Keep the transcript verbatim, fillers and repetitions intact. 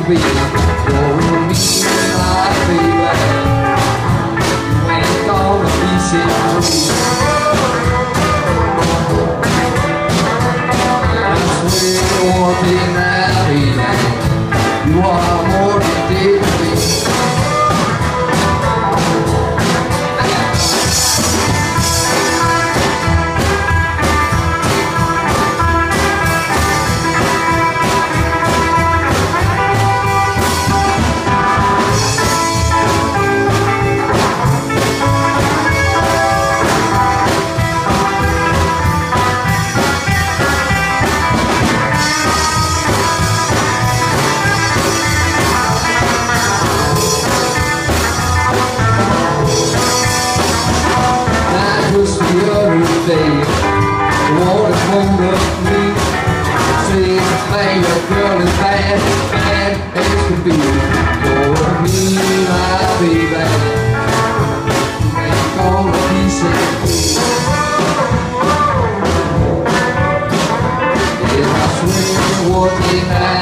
be. You're me, my baby. You ain't gonna be set free. I swear one thing now, baby, you are more than dead to me. Just the other day, the water phoned up me, saying, "Man, your girl is bad, bad as can be. You're me, my baby. You ain't gonna be set free." Yeah, I swear one thing I